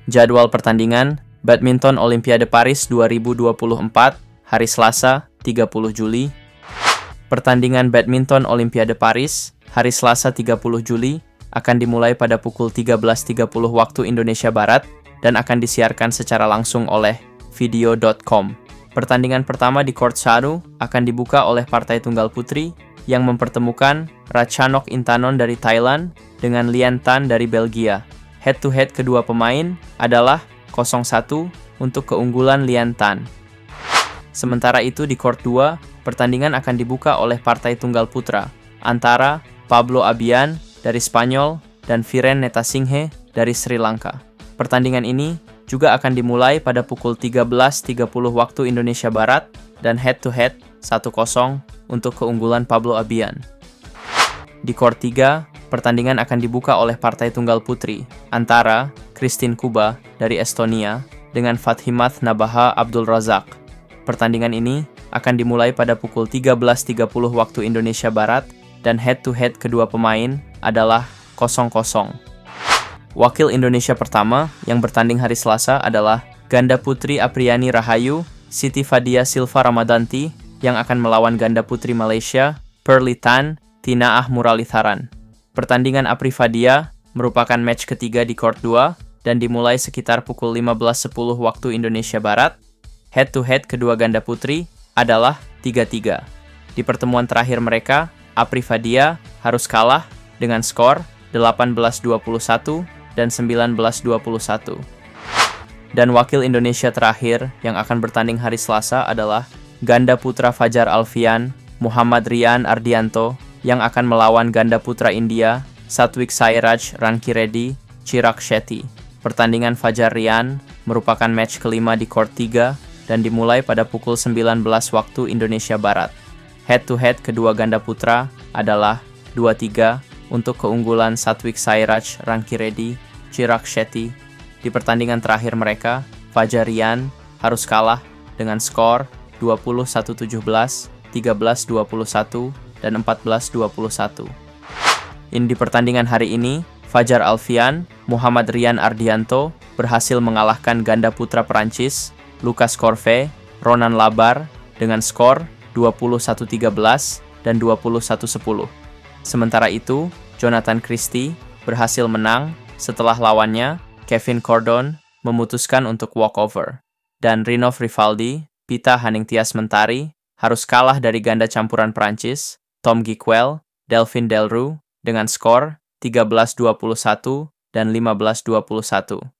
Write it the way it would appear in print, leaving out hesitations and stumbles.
Jadwal pertandingan Badminton Olimpiade Paris 2024, hari Selasa, 30 Juli. Pertandingan Badminton Olimpiade Paris, hari Selasa 30 Juli, akan dimulai pada pukul 13.30 waktu Indonesia Barat dan akan disiarkan secara langsung oleh video.com. Pertandingan pertama di Court 1 akan dibuka oleh partai tunggal putri yang mempertemukan Ratchanok Intanon dari Thailand dengan Lian Tan dari Belgia. Head-to-head kedua pemain adalah 0-1 untuk keunggulan Lian Tan. Sementara itu di Court 2, pertandingan akan dibuka oleh partai tunggal putra antara Pablo Abian dari Spanyol dan Viren Netasinghe dari Sri Lanka. Pertandingan ini juga akan dimulai pada pukul 13.30 waktu Indonesia Barat dan head-to-head 1-0 untuk keunggulan Pablo Abian. Di Court 3, pertandingan akan dibuka oleh partai tunggal putri antara Kristin Kuba dari Estonia dengan Fathimath Nabaha Abdul Razak. Pertandingan ini akan dimulai pada pukul 13.30 waktu Indonesia Barat dan head-to-head kedua pemain adalah 0-0. Wakil Indonesia pertama yang bertanding hari Selasa adalah ganda putri Apriani Rahayu, Siti Fadia Silva Ramadanti yang akan melawan ganda putri Malaysia, Pearly Tan, Tinaah Muralitharan. Pertandingan Apri Fadia merupakan match ketiga di Court 2 dan dimulai sekitar pukul 15.10 waktu Indonesia Barat. Head-to-head kedua ganda putri adalah 3-3. Di pertemuan terakhir mereka, Apri Fadia harus kalah dengan skor 18-21 dan 19-21. Dan wakil Indonesia terakhir yang akan bertanding hari Selasa adalah ganda putra Fajar Alfian, Muhammad Rian Ardianto yang akan melawan ganda putra India, Satwik Sairaj Rankireddy Chirag Shetty. Pertandingan Fajar Rian merupakan match kelima di Court 3 dan dimulai pada pukul 19 waktu Indonesia Barat. Head-to-head kedua ganda putra adalah 2-3 untuk keunggulan Satwik Sairaj Rankireddy Chirag Shetty. Di pertandingan terakhir mereka, Fajar Rian harus kalah dengan skor 21-17, 13-21, dan 14-21. Di pertandingan hari ini, Fajar Alfian, Muhammad Rian Ardianto berhasil mengalahkan ganda putra Perancis, Lucas Corvée, Ronan Labar dengan skor 21-13 dan 21-10. Sementara itu, Jonathan Christie berhasil menang setelah lawannya, Kevin Cordon, memutuskan untuk walkover. Dan Rinov Rivaldi, Pita Haningtyas Mentari, harus kalah dari ganda campuran Perancis, Tom Giquel, Delphine Delroux, dengan skor 13-21 dan 15-21.